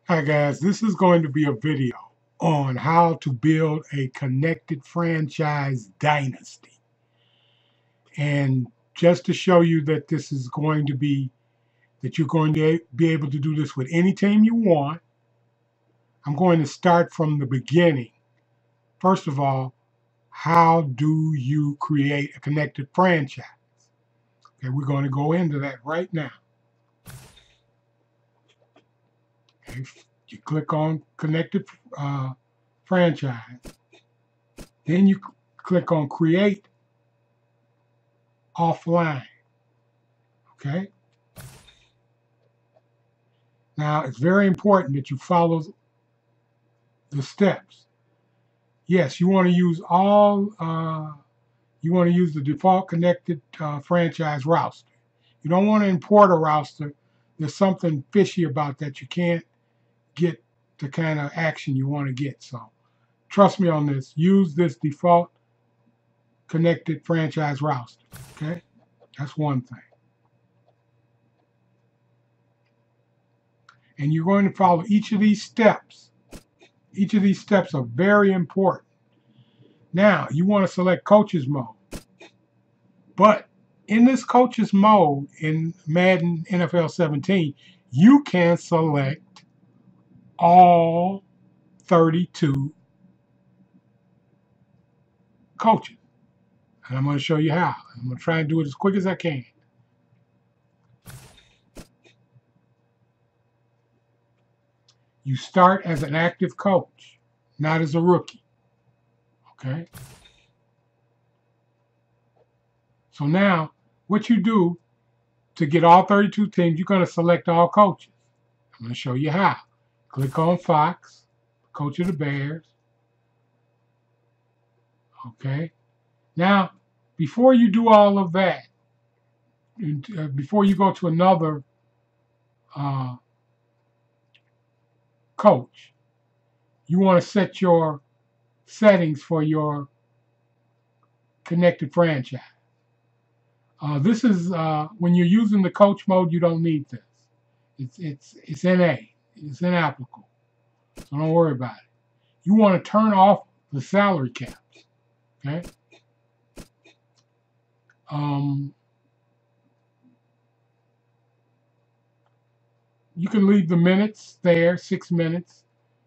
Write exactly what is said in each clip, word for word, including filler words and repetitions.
Hi guys, this is going to be a video on how to build a connected franchise dynasty. And just to show you that this is going to be, that you're going to be able to do this with any team you want, I'm going to start from the beginning. First of all, how do you create a connected franchise? Okay, we're going to go into that right now. Okay, you click on connected uh, franchise. Then you click on create offline. Okay. Now it's very important that you follow the steps. Yes, you want to use all. Uh, you want to use the default connected uh, franchise roster. You don't want to import a roster. There's something fishy about that. You can't get the kind of action you want to get. So trust me on this. Use this default connected franchise roster. Okay, that's one thing. And you're going to follow each of these steps. Each of these steps are very important. Now, you want to select coaches mode. But in this coaches mode in Madden N F L seventeen, you can select all thirty-two coaches. And I'm going to show you how. I'm going to try and do it as quick as I can. You start as an active coach, not as a rookie. Okay? So now, what you do to get all thirty-two teams, you're going to select all coaches. I'm going to show you how. Click on Fox, coach of the Bears. Okay. Now, before you do all of that, uh, before you go to another uh, coach, you want to set your settings for your connected franchise. Uh, this is uh, when you're using the coach mode, you don't need this. It's it's it's N A. It's inapplicable. So don't worry about it. You want to turn off the salary caps. Okay. Um, you can leave the minutes there, six minutes.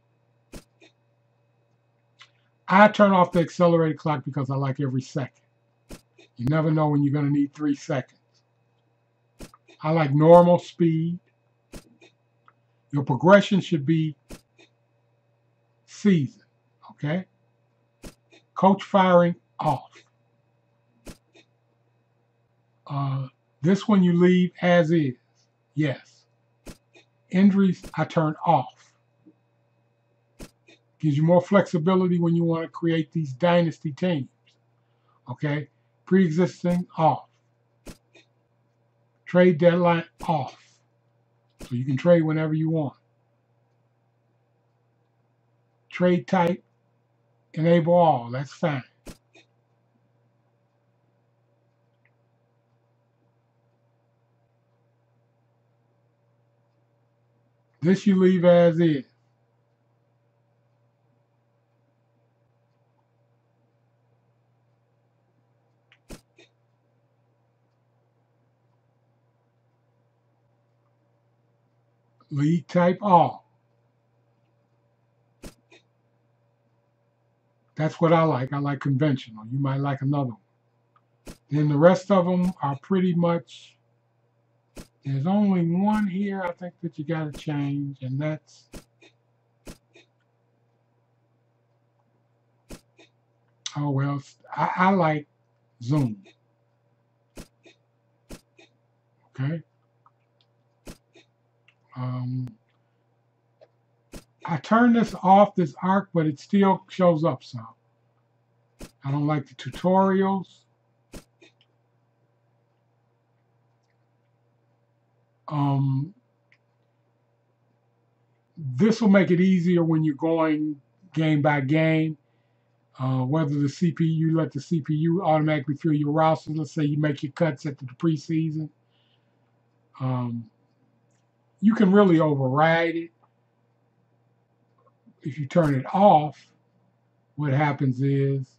I turn off the accelerated clock because I like every second. You never know when you're going to need three seconds. I like normal speed. Your progression should be season. Okay? Coach firing off. Uh, this one you leave as is. Yes. Injuries, I turn off. Gives you more flexibility when you want to create these dynasty teams. Okay? Pre-existing, off. Trade deadline, off. So you can trade whenever you want. Trade type, enable all. That's fine. This you leave as is. League type all. That's what I like. I like conventional. You might like another one. Then the rest of them are pretty much, there's only one here I think that you got to change, and that's oh well, I, I like zoom. Okay. Um, I turn this off, this arc, but it still shows up some. I don't like the tutorials. Um, this will make it easier when you're going game by game. Uh, whether the C P U, let the C P U automatically fill your roster. Let's say you make your cuts at the preseason. Um, you can really override it. if you turn it off, what happens is,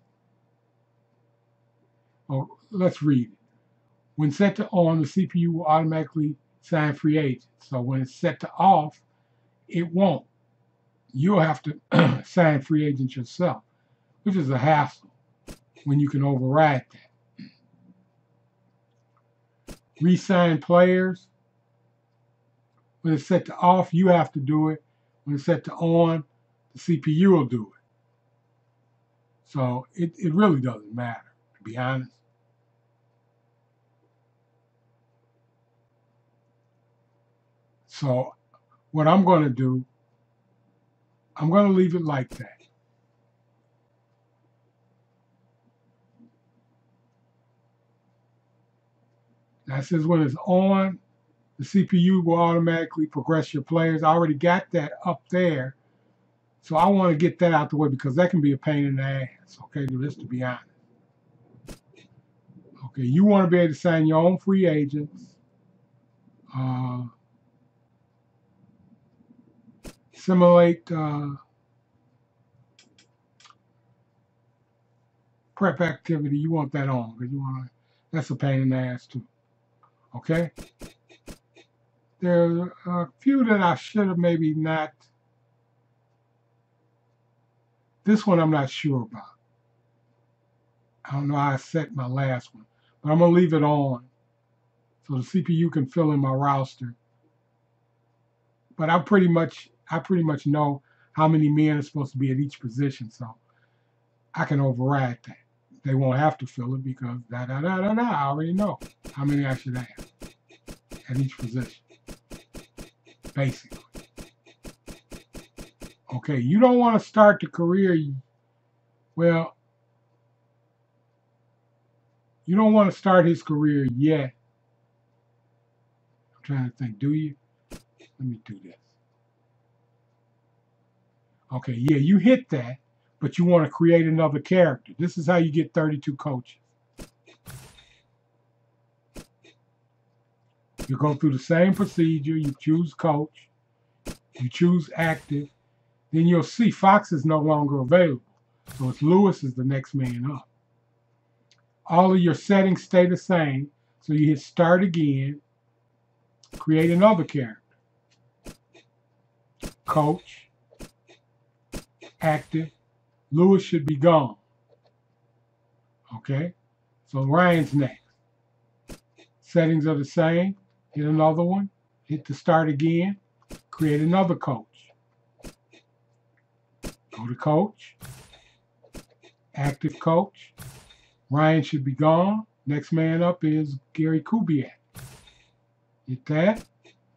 oh, let's read it. When set to on, the C P U will automatically assign free agents. So when it's set to off, it won't. You'll have to assign free agents yourself, which is a hassle when you can override that. Resign players. When it's set to off, you have to do it. When it's set to on, the C P U will do it. So it, it really doesn't matter, to be honest. So what I'm going to do, I'm going to leave it like that. That says when it's on, the C P U will automatically progress your players. I already got that up there. So I want to get that out the way because that can be a pain in the ass, okay, just to be honest. Okay, you want to be able to sign your own free agents. Uh, simulate uh, prep activity. You want that on because you want to, that's a pain in the ass too. Okay? There are a few that I should have maybe not. This one I'm not sure about. I don't know how I set my last one, but I'm going to leave it on so the C P U can fill in my roster. But I pretty much I pretty much know how many men are supposed to be at each position, so I can override that. They won't have to fill it because da da da da da. I already know how many I should have at each position, basically. Okay, you don't want to start the career. Well, you don't want to start his career yet. I'm trying to think. Do you? Let me do this. Okay, yeah, you hit that, but you want to create another character. This is how you get thirty-two coaches. You go through the same procedure. You choose coach. You choose active. Then you'll see Fox is no longer available. So it's Lewis is the next man up. All of your settings stay the same. So you hit start again. Create another character. Coach. Active. Lewis should be gone. Okay? So Ryan's next. Settings are the same. Hit another one. Hit the start again. Create another coach. Go to coach. Active coach. Ryan should be gone. Next man up is Gary Kubiak. Hit that.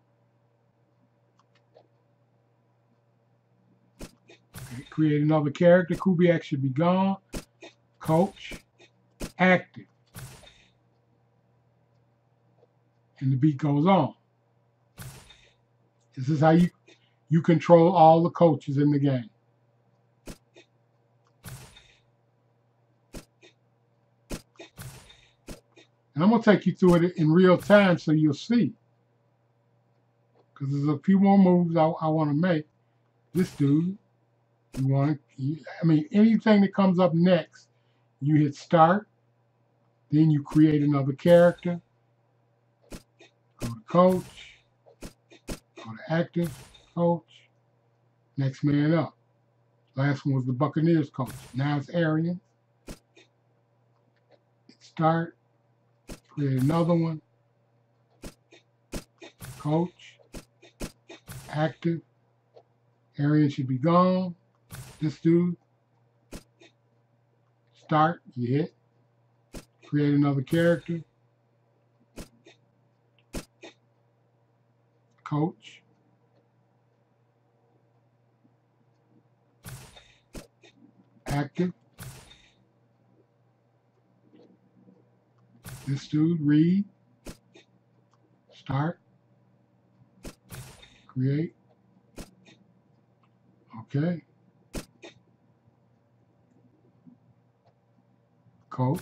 Okay, create another character. Kubiak should be gone. Coach. Active. And the beat goes on. This is how you, you control all the coaches in the game. And I'm going to take you through it in real time so you'll see. Because there's a few more moves I, I want to make. This dude, you want to, I mean, anything that comes up next, you hit start. Then you create another character. Go to coach. Go to active coach. Next man up. Last one was the Buccaneers coach. Now it's Arians. Start. Create another one. Coach. Active. Arians should be gone. This dude. Start. You hit. Create another character. Coach. Active. This dude, read. Start. Create. Okay. Coach.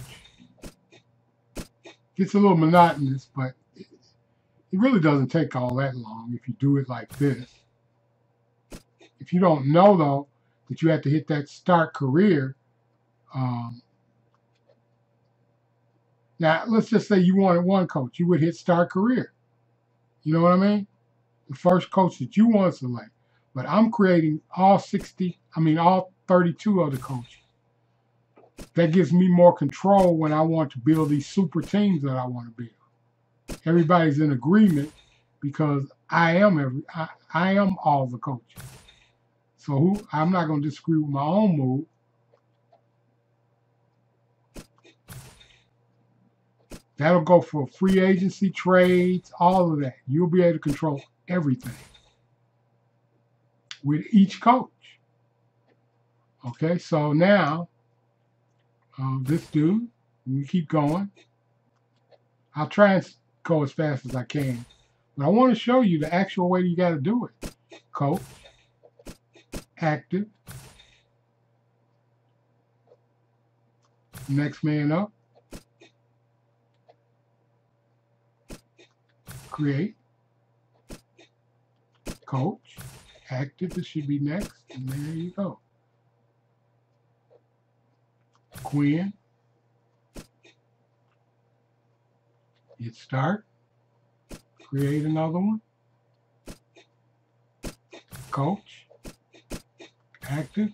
Gets a little monotonous, but it, it really doesn't take all that long if you do it like this. If you don't know, though, that you have to hit that start career. Um, now, let's just say you wanted one coach. You would hit start career. You know what I mean? The first coach that you want to select. But I'm creating all sixty, I mean, all thirty-two of the coaches. That gives me more control when I want to build these super teams that I want to build. Everybody's in agreement because I am every I, I am all the coaches. So who, I'm not going to disagree with my own move. That'll go for free agency, trades, all of that. You'll be able to control everything with each coach. Okay, so now uh, this dude, let me keep going. I'll try and go as fast as I can, but I want to show you the actual way you got to do it. Coach, active, next man up, create, coach, active, this should be next, and there you go. Quinn, hit start, create another one, coach, active,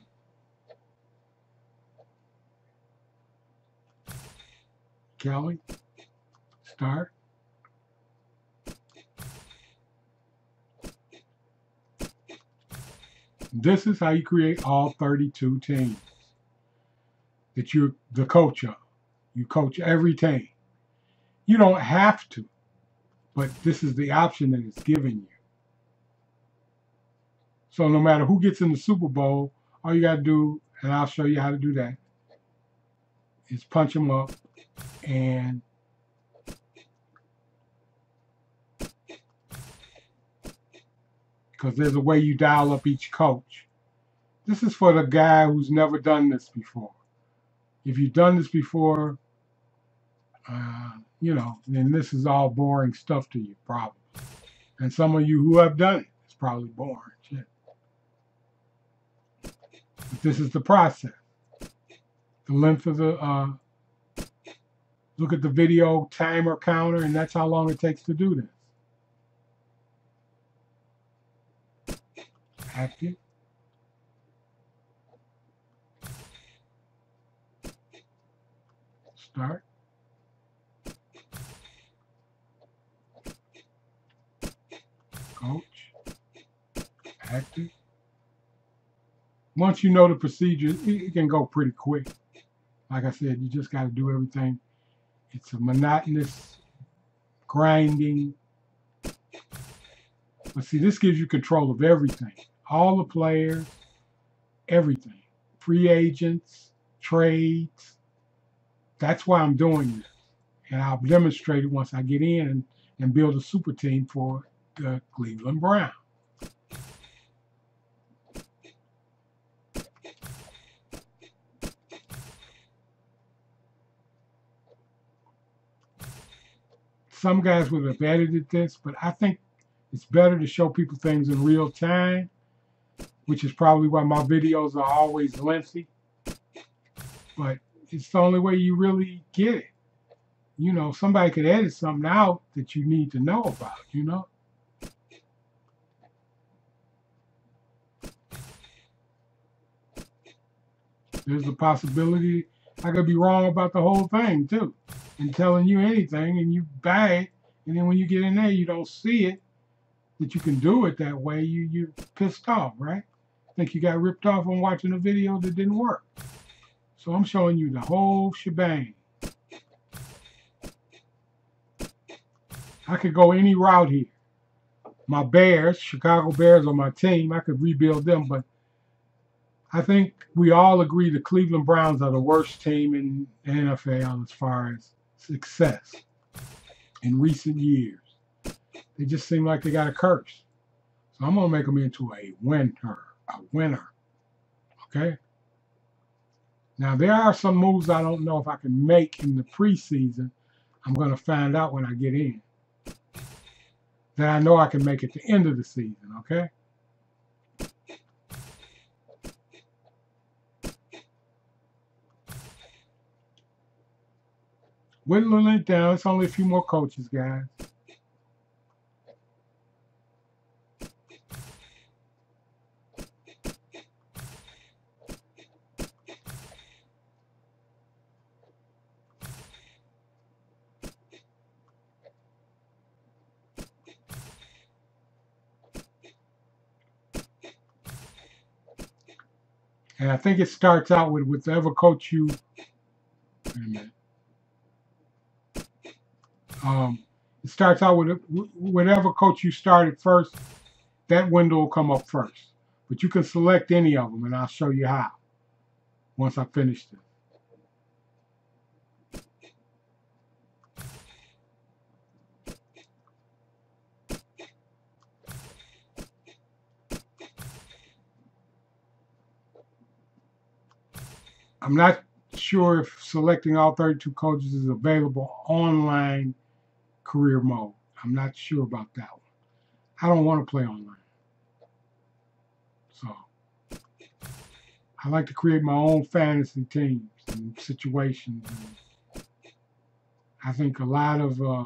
Kelly, start, this is how you create all thirty-two teams that you're the coach of. You coach every team. You don't have to, but this is the option that it's giving you. So no matter who gets in the Super Bowl, all you got to do, and I'll show you how to do that, is punch them up and because there's a way you dial up each coach. This is for the guy who's never done this before. If you've done this before, uh, you know, then this is all boring stuff to you, probably. And some of you who have done it, it's probably boring shit. But this is the process. The length of the, uh, look at the video timer counter, and that's how long it takes to do this. Active. Start. Coach. Active. Once you know the procedure, it, it can go pretty quick. Like I said, you just got to do everything. It's a monotonous grinding. But see, this gives you control of everything. All the players, everything. Free agents, trades. That's why I'm doing this. And I'll demonstrate it once I get in and, and build a super team for the Cleveland Browns. Some guys would have edited this, but I think it's better to show people things in real time, which is probably why my videos are always lengthy. But it's the only way you really get it. You know, somebody could edit something out that you need to know about, you know? There's a possibility I could be wrong about the whole thing, too, and telling you anything, and you buy it, and then when you get in there, you don't see it, that you can do it that way, you, you're pissed off, right? Think you got ripped off on watching a video that didn't work. So I'm showing you the whole shebang. I could go any route here. My Bears, Chicago Bears are my team. I could rebuild them, but I think we all agree the Cleveland Browns are the worst team in the N F L as far as success in recent years. They just seem like they got a curse. So I'm going to make them into a winner, a winner. Okay? Now, there are some moves I don't know if I can make in the preseason. I'm going to find out when I get in. That I know I can make at the end of the season, okay? Whittling it down. It's only a few more coaches, guys. And I think it starts out with whichever coach you. Wait a minute. Um, it starts out with whatever coach you started first. That window will come up first. But you can select any of them, and I'll show you how once I finish this. I'm not sure if selecting all thirty-two coaches is available online career mode. I'm not sure about that one. I don't want to play online. So I like to create my own fantasy teams and situations. And I think a lot of uh,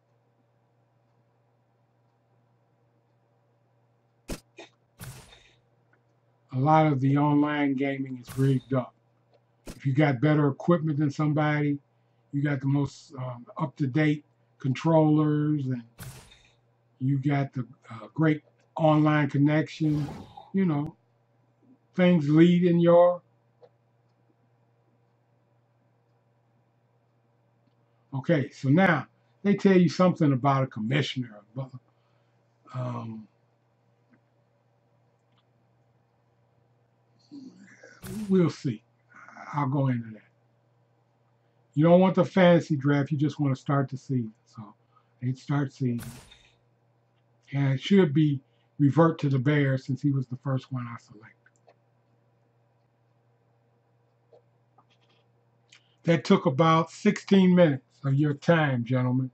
a lot of the online gaming is rigged up. If you got better equipment than somebody, you got the most um, up-to-date controllers, and you got the uh, great online connection, you know, things lead in your. Okay, so now they tell you something about a commissioner. But, um, we'll see. I'll go into that. You don't want the fantasy draft. You just want to start the season. So they start season. And it should be revert to the Bears since he was the first one I selected. That took about sixteen minutes of your time, gentlemen.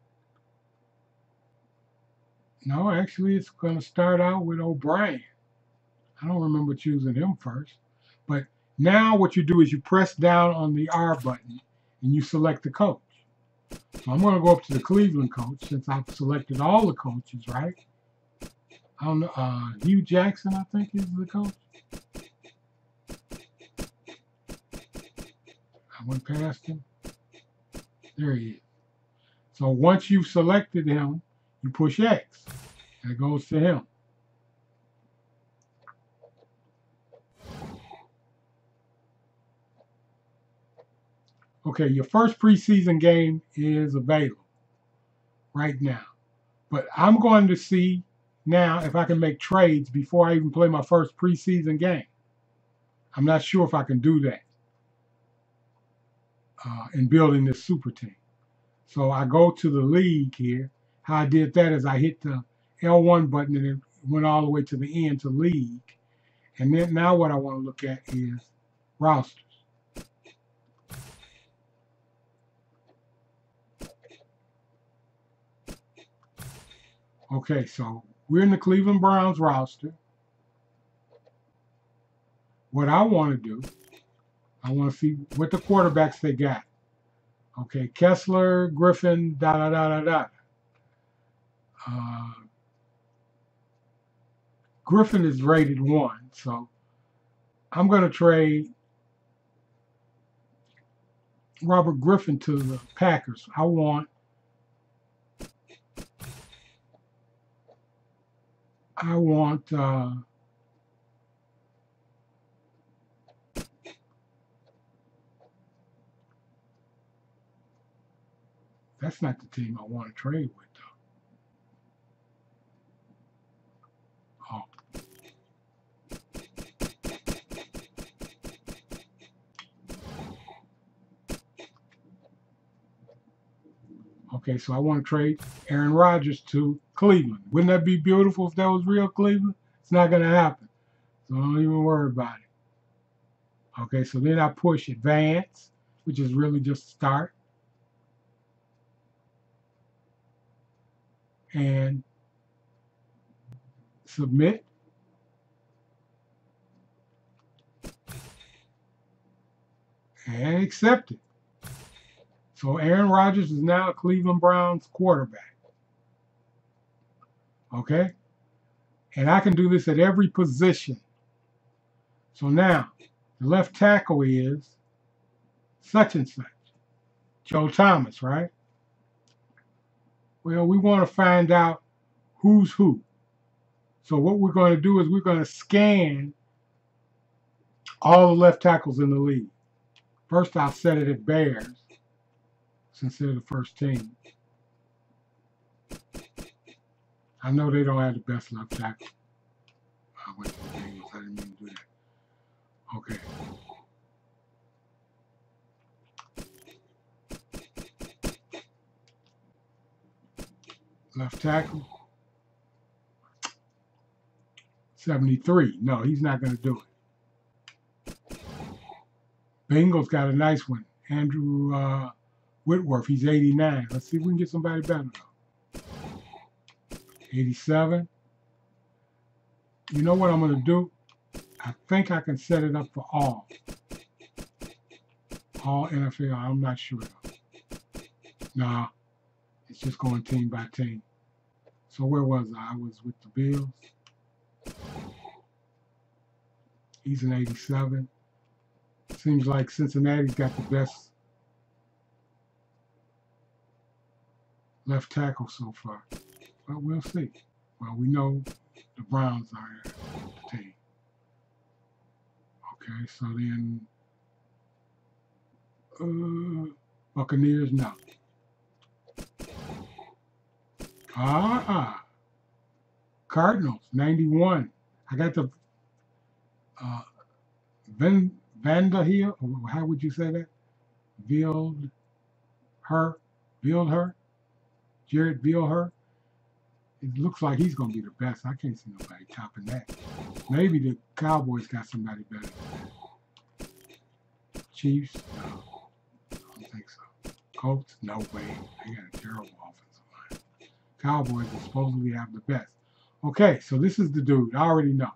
No, actually, it's going to start out with O'Brien. I don't remember choosing him first. But now what you do is you press down on the R button and you select the coach. So I'm going to go up to the Cleveland coach since I've selected all the coaches, right? I don't know. Uh, Hugh Jackson, I think, is the coach. I went past him. There he is. So once you've selected him, you push X. And it goes to him. Okay, your first preseason game is available right now. But I'm going to see now if I can make trades before I even play my first preseason game. I'm not sure if I can do that uh, in building this super team. So I go to the league here. How I did that is I hit the L one button and it went all the way to the end to league. And then now what I want to look at is rosters. Okay, so we're in the Cleveland Browns roster. What I want to do, I want to see what the quarterbacks they got. Okay, Kessler, Griffin, da da da da da. Uh, Griffin is rated one, so I'm going to trade Robert Griffin to the Packers. I want I want uh, that's not the team I want to trade with, though. Oh. Okay, so I want to trade Aaron Rodgers to Cleveland. Wouldn't that be beautiful if that was real Cleveland? It's not going to happen. So don't even worry about it. Okay, so then I push advance, which is really just start. And submit. And accept it. So Aaron Rodgers is now a Cleveland Browns quarterback. Okay? And I can do this at every position. So now, the left tackle is such and such. Joe Thomas, right? Well, we want to find out who's who. So what we're going to do is we're going to scan all the left tackles in the league. First, I'll set it at Bears, since they're the first team. I know they don't have the best left tackle. I went to the Bengals. I didn't mean to do that. Okay. Left tackle. seventy-three. No, he's not going to do it. Bengals got a nice one. Andrew uh, Whitworth. He's eighty-nine. Let's see if we can get somebody better, though. eighty-seven. You know what I'm going to do? I think I can set it up for all. All N F L. I'm not sure, though. Nah. It's just going team by team. So where was I? I was with the Bills. He's an eighty-seven. Seems like Cincinnati's got the best left tackle so far. But we'll see. Well, we know the Browns are the team. Okay, so then uh, Buccaneers, no. Ah, Cardinals, ninety-one. I got the uh, Van Vanda here. How would you say that? Vild her, Vild her, Jared Vild her. It looks like he's going to be the best. I can't see nobody topping that. Maybe the Cowboys got somebody better than that. Chiefs, no, I don't think so. Colts, no way. They got a terrible offensive line. Cowboys are supposedly have the best. Okay, so this is the dude. I already know.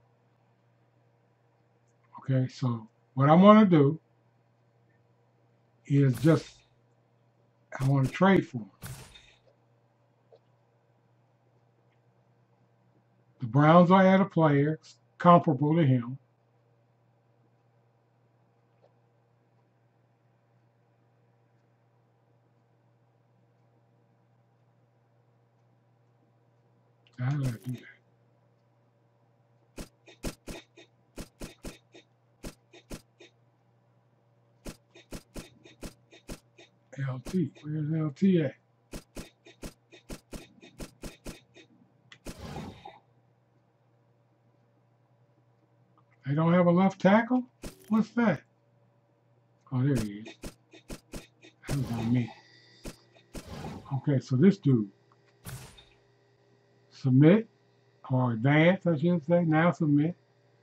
Okay, so what I want to do is just, I want to trade for him. The Browns are at a player comparable to him. How did I do that? L T, where's L T at? They don't have a left tackle? What's that? Oh, there he is. That was on me. Okay, so this dude. Submit, or advance, I should say. Now submit.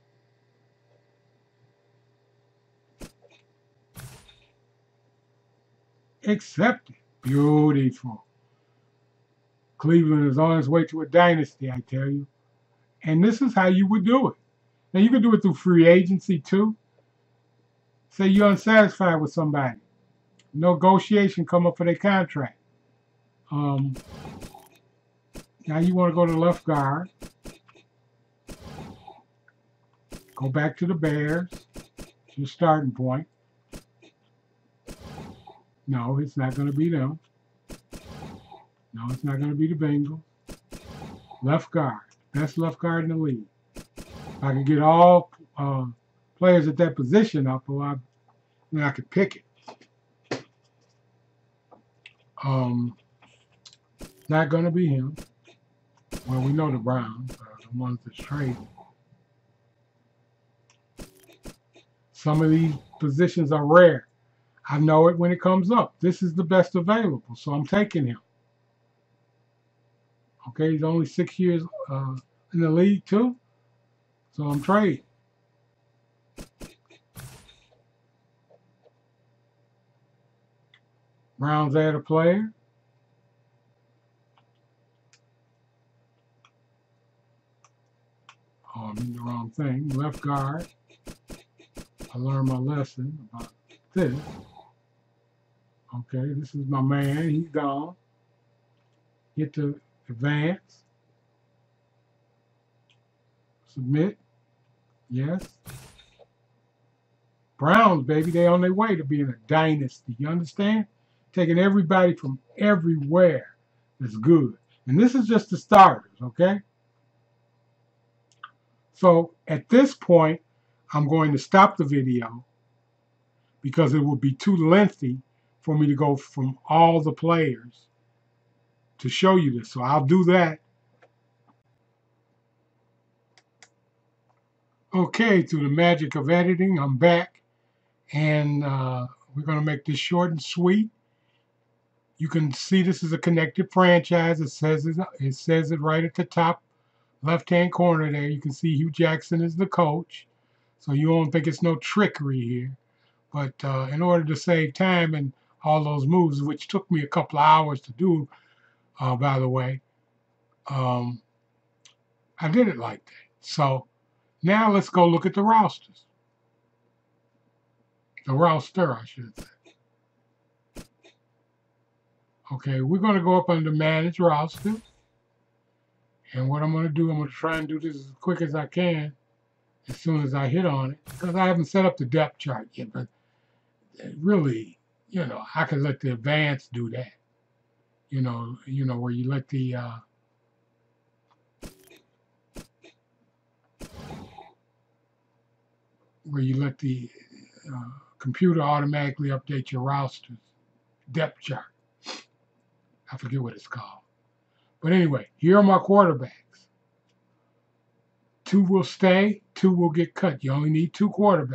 Accepted. Beautiful. Cleveland is on its way to a dynasty, I tell you. And this is how you would do it. Now, you can do it through free agency, too. Say you're unsatisfied with somebody. Negotiation come up for their contract. Um, now you want to go to left guard. Go back to the Bears. It's your starting point. No, it's not going to be them. No, it's not going to be the Bengals. Left guard. Best left guard in the league. If I could get all uh, players at that position up, well, I, then I could pick it. Um, not going to be him. Well, we know the Browns are the ones that's trading. Some of these positions are rare. I know it when it comes up. This is the best available, so I'm taking him. Okay, he's only six years uh, in the league, too. So I'm trading. Browns add a player. Oh, I'm in the wrong thing. Left guard. I learned my lesson about this. Okay, this is my man. He's gone. Hit to advance. Submit. Yes. Browns, baby, they on their way to being a dynasty. You understand? Taking everybody from everywhere that's good. And this is just the starters, okay? So at this point, I'm going to stop the video because it would be too lengthy for me to go from all the players to show you this. So I'll do that. Okay, through the magic of editing, I'm back. And uh, we're going to make this short and sweet. You can see this is a connected franchise. It says it, it says it right at the top left-hand corner there. You can see Hugh Jackson is the coach. So you don't think it's no trickery here. But uh, in order to save time and all those moves, which took me a couple of hours to do, uh, by the way, um, I did it like that. So now let's go look at the rosters. The roster, I should say. Okay, we're going to go up under Manage Roster. And what I'm going to do, I'm going to try and do this as quick as I can as soon as I hit on it. Because I haven't set up the depth chart yet. But really, you know, I could let the advanced do that. You know, you know, where you let the... Uh, where you let the uh, computer automatically update your rosters depth chart. I forget what it's called. But anyway, here are my quarterbacks. Two will stay, two will get cut. You only need two quarterbacks.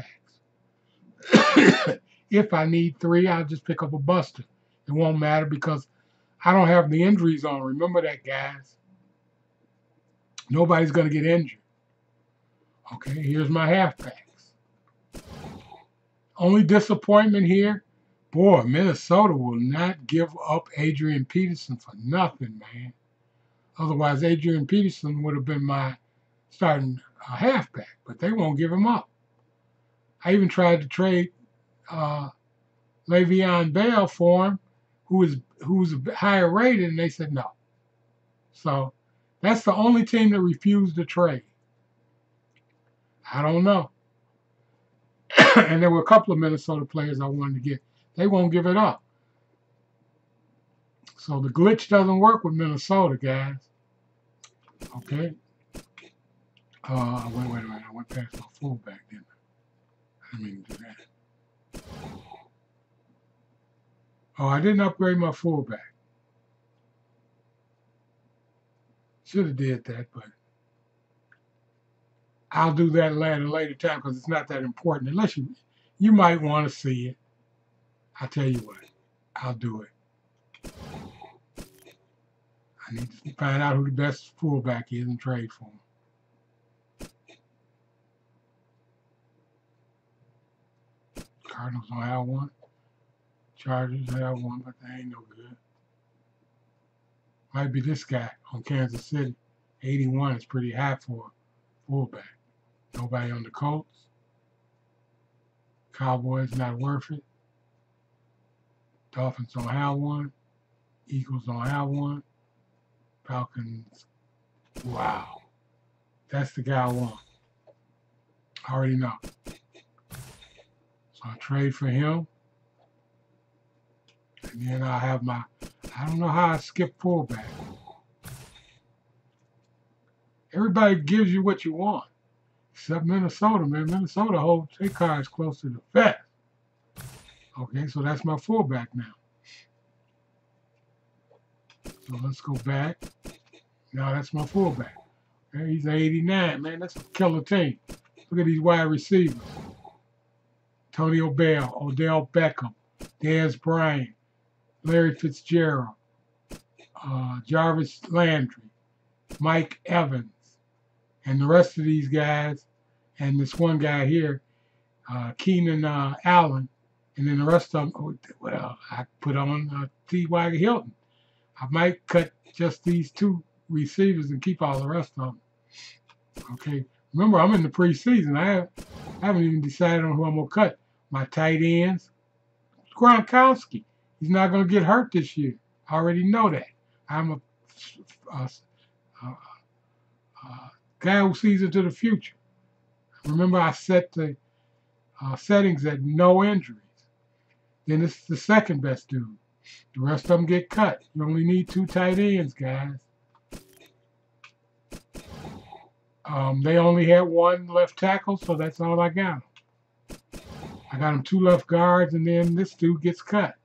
If I need three, I'll just pick up a buster. It won't matter because I don't have the injuries on. Remember that, guys. Nobody's going to get injured. Okay, here's my halfbacks. Only disappointment here, boy, Minnesota will not give up Adrian Peterson for nothing, man. Otherwise, Adrian Peterson would have been my starting uh, halfback, but they won't give him up. I even tried to trade uh, Le'Veon Bell for him, who is who's higher rated, and they said no. So that's the only team that refused to trade. I don't know. And there were a couple of Minnesota players I wanted to get. They won't give it up. So the glitch doesn't work with Minnesota, guys. Okay. Uh, wait, wait a minute. I went past my fullback, didn't I? I didn't mean to do that. Oh, I didn't upgrade my fullback. Should have did that, but I'll do that at a later time because it's not that important. Unless you, you might want to see it. I'll tell you what, I'll do it. I need to find out who the best fullback is and trade for him. Cardinals don't have one. Chargers have one, but they ain't no good. Might be this guy on Kansas City. eighty-one is pretty high for a fullback. Nobody on the Colts. Cowboys not worth it. Dolphins don't have one. Eagles don't have one. Falcons, wow. That's the guy I want. I already know. So I trade for him. And then I have my, I don't know how I skip fullback. Everybody gives you what you want. Except Minnesota, man. Minnesota holds their cards close to the vest. Okay, so that's my fullback now. So let's go back. Now that's my fullback. Okay, he's eighty-nine, man. That's a killer team. Look at these wide receivers. Antonio Bell, Odell Beckham, Dez Bryant, Larry Fitzgerald, uh, Jarvis Landry, Mike Evans, and the rest of these guys, and this one guy here, uh, Keenan uh, Allen, and then the rest of them, well, I put on uh, T Y Hilton. I might cut just these two receivers and keep all the rest of them. Okay, remember, I'm in the preseason. I, have, I haven't even decided on who I'm going to cut. My tight ends, Gronkowski. He's not going to get hurt this year. I already know that. I'm a, a, a, a guy who sees into the future. Remember, I set the uh, settings at no injuries. Then it's the second best dude. The rest of them get cut. You only need two tight ends, guys. Um, they only had one left tackle, so that's all I got. I got them two left guards, and then this dude gets cut.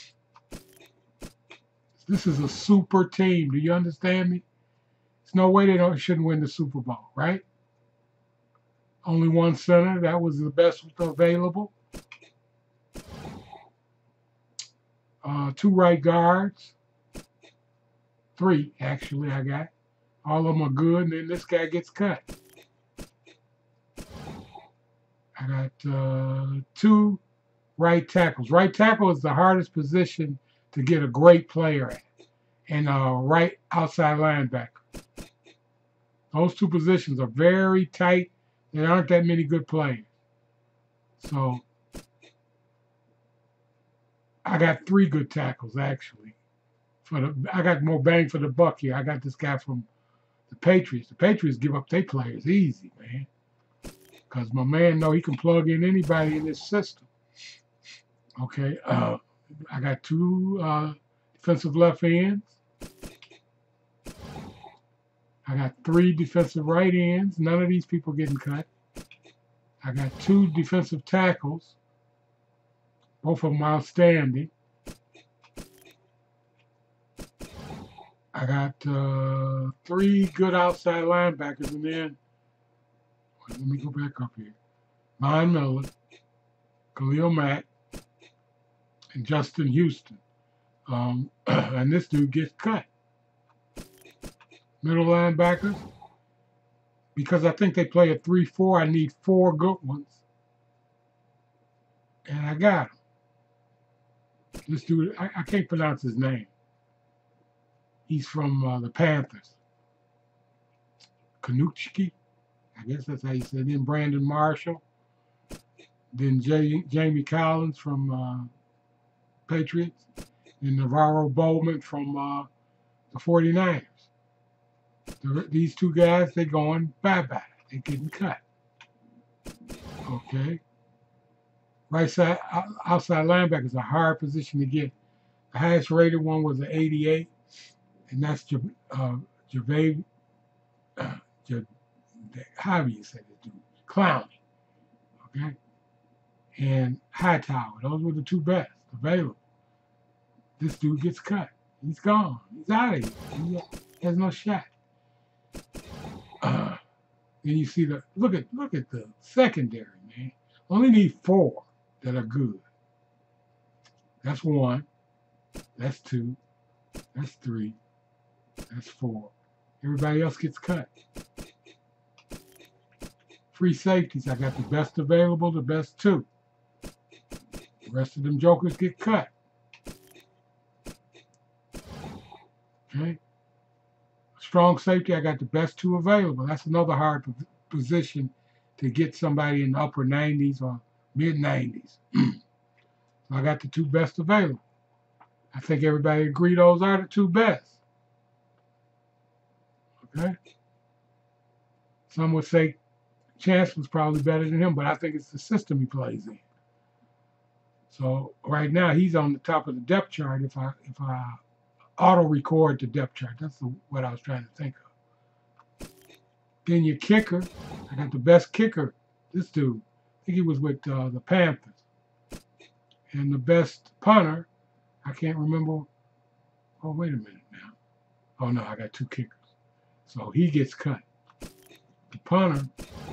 This is a super team. Do you understand me? There's no way they don't shouldn't win the Super Bowl, right? Only one center. That was the best available. Uh, two right guards. Three, actually, I got. All of them are good, and then this guy gets cut. I got uh, two right tackles. Right tackle is the hardest position to get a great player at, and a right outside linebacker. Those two positions are very tight. There aren't that many good players. So I got three good tackles, actually. For the, I got more bang for the buck here. I got this guy from the Patriots. The Patriots give up their players easy, man. Because my man know he can plug in anybody in this system. Okay, uh, I got two uh, defensive left ends. I got three defensive right ends. None of these people getting cut. I got two defensive tackles. Both of them outstanding. I got uh, three good outside linebackers, and then let me go back up here. Von Miller, Khalil Mack, and Justin Houston. Um, and this dude gets cut. Middle linebackers, because I think they play a three four, I need four good ones. And I got him. This dude, I, I can't pronounce his name. He's from uh, the Panthers. Kanuchki, I guess that's how you say it. Then Brandon Marshall. Then J- Jamie Collins from uh, Patriots. And Navarro Bowman from uh, the forty-niners. The, these two guys, they're going bye-bye. They're getting cut. Okay. Right side, outside linebacker is a hard position to get. The highest rated one was an eighty-eight, and that's uh, Javave, uh, how do you say this dude? Clowney. Okay. And Hightower. Those were the two best available. This dude gets cut. He's gone. He's out of here. He has no shot. Uh, then you see the look at look at the secondary, man. Only need four that are good. That's one. That's two. That's three. That's four. Everybody else gets cut. Free safeties, I got the best available, the best two. The rest of them jokers get cut. Okay. Strong safety, I got the best two available. That's another hard position to get somebody in the upper nineties or mid nineties. So I got the two best available. I think everybody agree those are the two best. Okay. Some would say Chance was probably better than him, but I think it's the system he plays in. So right now he's on the top of the depth chart. If I if I auto record the depth chart, that's the, what I was trying to think of. Then your kicker, I got the best kicker. This dude, I think he was with uh, the Panthers. And the best punter, I can't remember. Oh, wait a minute now. Oh no, I got two kickers. So he gets cut. The punter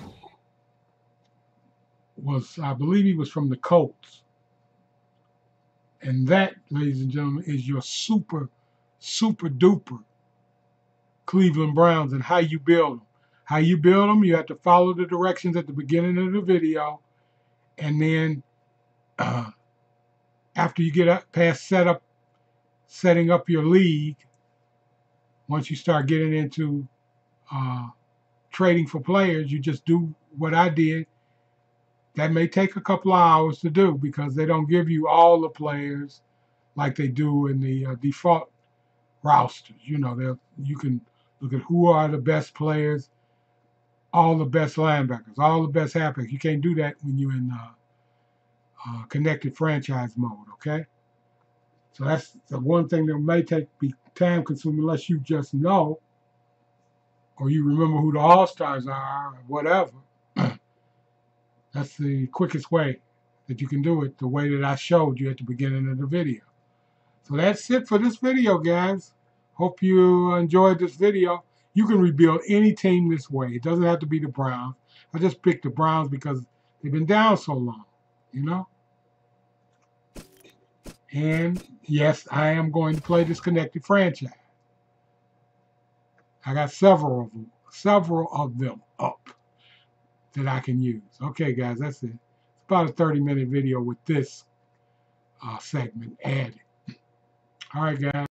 was, I believe he was from the Colts. And that, ladies and gentlemen, is your super, super duper Cleveland Browns and how you build them. How you build them, you have to follow the directions at the beginning of the video. And then uh, after you get up past set up, setting up your league, once you start getting into uh, trading for players, you just do what I did. That may take a couple of hours to do because they don't give you all the players like they do in the uh, default rosters. You know, they'll- you can look at who are the best players, all the best linebackers, all the best halfbacks. You can't do that when you're in uh, uh, connected franchise mode. Okay, so that's the one thing that may take be time consuming unless you just know or you remember who the all stars are or whatever. That's the quickest way that you can do it, the way that I showed you at the beginning of the video. So that's it for this video, guys. Hope you enjoyed this video. You can rebuild any team this way. It doesn't have to be the Browns. I just picked the Browns because they've been down so long, you know? And yes, I am going to play this connected franchise. I got several of them, several of them up that I can use. Okay, guys, that's it. It's about a thirty minute video with this uh, segment added. All right, guys.